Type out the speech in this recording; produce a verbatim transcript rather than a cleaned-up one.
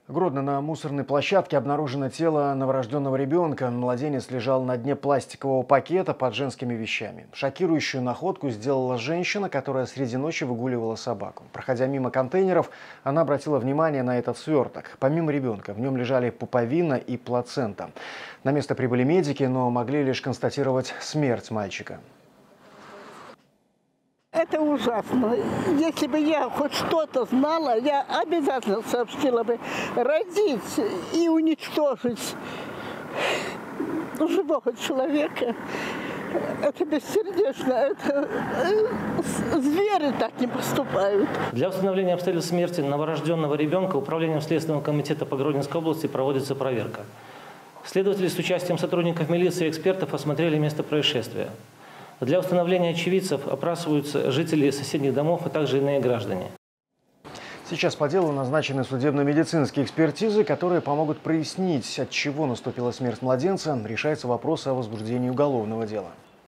Гродно, на мусорной площадке обнаружено тело новорожденного ребенка. Младенец лежал на дне пластикового пакета под женскими вещами. Шокирующую находку сделала женщина, которая среди ночи выгуливала собаку. Проходя мимо контейнеров, она обратила внимание на этот сверток. Помимо ребенка, в нем лежали пуповина и плацента. На место прибыли медики, но могли лишь констатировать смерть мальчика. Это ужасно. Если бы я хоть что-то знала, я обязательно сообщила бы родить и уничтожить живого человека. Это бессердечно, это звери так не поступают. Для установления обстоятельств смерти новорожденного ребенка Управлением Следственного комитета по Гродненской области проводится проверка. Следователи с участием сотрудников милиции и экспертов осмотрели место происшествия. Для установления очевидцев опрашиваются жители соседних домов, а также иные граждане. Сейчас по делу назначены судебно-медицинские экспертизы, которые помогут прояснить, от чего наступила смерть младенца. Решается вопрос о возбуждении уголовного дела.